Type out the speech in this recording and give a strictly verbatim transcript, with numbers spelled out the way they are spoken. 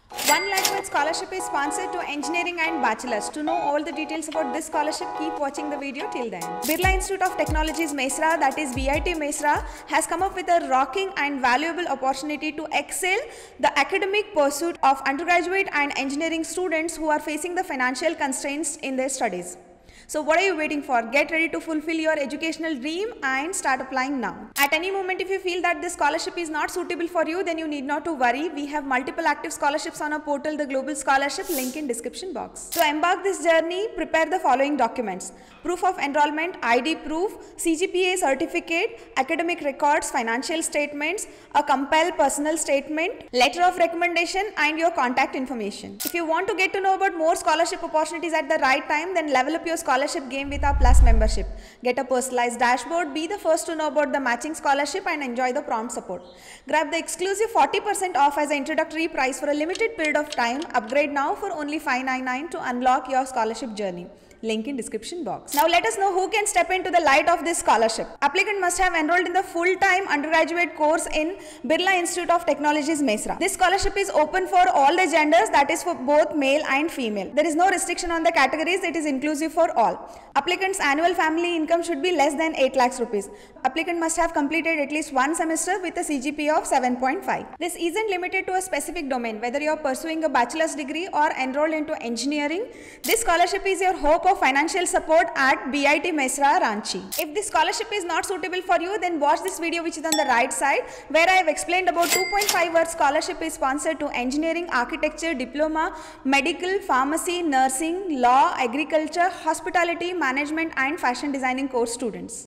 one lakh with scholarship is sponsored to engineering and bachelors. To know all the details about this scholarship, keep watching the video till then. Birla Institute of Technologies Mesra, that is B I T Mesra, has come up with a rocking and valuable opportunity to excel the academic pursuit of undergraduate and engineering students who are facing the financial constraints in their studies. So what are you waiting for? Get ready to fulfill your educational dream and start applying now. At any moment, if you feel that this scholarship is not suitable for you, then you need not to worry. We have multiple active scholarships on our portal, the Global Scholarship, link in description box. To embark this journey, prepare the following documents: proof of enrollment, I D proof, C G P A certificate, academic records, financial statements, a compiled personal statement, letter of recommendation, and your contact information. If you want to get to know about more scholarship opportunities at the right time, then level up your scholarship scholarship game with our Plus membership. Get a personalized dashboard, be the first to know about the matching scholarship, and enjoy the prompt support. Grab the exclusive forty percent off as an introductory price for a limited period of time. Upgrade now for only five ninety-nine to unlock your scholarship journey. Link in description box. Now let us know who can step into the light of this scholarship. Applicant must have enrolled in the full-time undergraduate course in Birla Institute of Technologies Mesra. This scholarship is open for all the genders, that is for both male and female. There is no restriction on the categories, it is inclusive for all. Applicant's annual family income should be less than eight lakhs rupees. Applicant must have completed at least one semester with a C G P A of seven point five. This isn't limited to a specific domain, whether you are pursuing a bachelor's degree or enrolled into engineering. This scholarship is your hope of financial support at B I T Mesra, Ranchi. If this scholarship is not suitable for you, then watch this video which is on the right side, where I have explained about two point five hour scholarship is sponsored to engineering, architecture, diploma, medical, pharmacy, nursing, law, agriculture, hospitality, management and fashion designing course students.